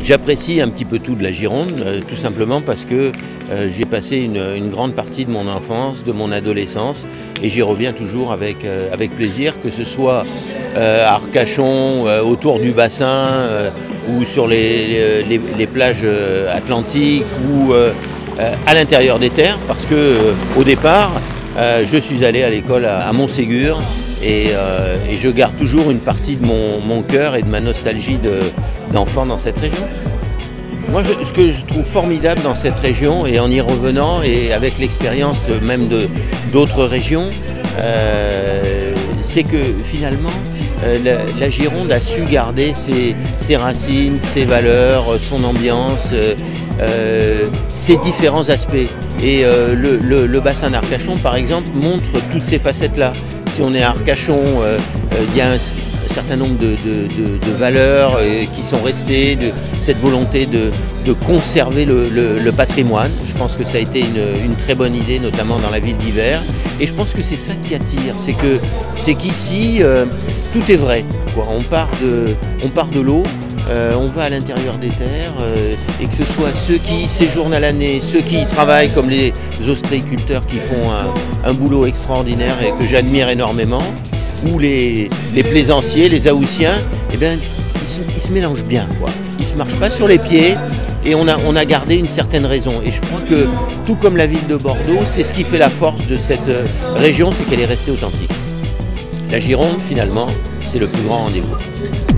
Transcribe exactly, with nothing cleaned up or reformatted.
J'apprécie un petit peu tout de la Gironde, euh, tout simplement parce que euh, j'ai passé une, une grande partie de mon enfance, de mon adolescence, et j'y reviens toujours avec, euh, avec plaisir, que ce soit euh, à Arcachon, euh, autour du bassin, euh, ou sur les, les, les plages euh, atlantiques, ou euh, euh, à l'intérieur des terres, parce que euh, au départ, euh, je suis allé à l'école à, à Montségur, et, euh, et je garde toujours une partie de mon, mon cœur et de ma nostalgie de d'enfants dans cette région. Moi, je, ce que je trouve formidable dans cette région, et en y revenant, et avec l'expérience même de d'autres régions, euh, c'est que finalement, euh, la, la Gironde a su garder ses, ses racines, ses valeurs, son ambiance, euh, euh, ses différents aspects. Et euh, le, le, le bassin d'Arcachon, par exemple, montre toutes ces facettes-là. Si on est à Arcachon, euh, euh, il y a un un certain nombre de, de, de, de valeurs euh, qui sont restées, de cette volonté de, de conserver le, le, le patrimoine. Je pense que ça a été une, une très bonne idée, notamment dans la ville d'Yverdon. Et je pense que c'est ça qui attire, c'est que c'est qu'ici, euh, tout est vrai, quoi. On part de, on part de l'eau, euh, on va à l'intérieur des terres, euh, et que ce soit ceux qui séjournent à l'année, ceux qui y travaillent, comme les ostréiculteurs qui font un, un boulot extraordinaire et que j'admire énormément, ou les, les plaisanciers, les Haussiens, eh bien, ils, se, ils se mélangent bien, quoi. Ils ne se marchent pas sur les pieds, et on a, on a gardé une certaine raison. Et je crois que, tout comme la ville de Bordeaux, c'est ce qui fait la force de cette région, c'est qu'elle est restée authentique. La Gironde, finalement, c'est le plus grand rendez-vous.